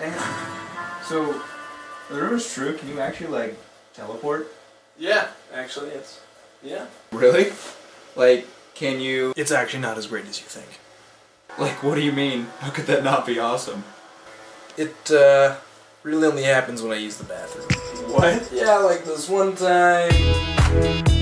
So, the rumor's true. Can you actually, like, teleport? Yeah, actually, it's... Yeah. Really? Like, can you... It's actually not as great as you think. Like, what do you mean? How could that not be awesome? It, really only happens when I use the bathroom. What? Yeah, like this one time...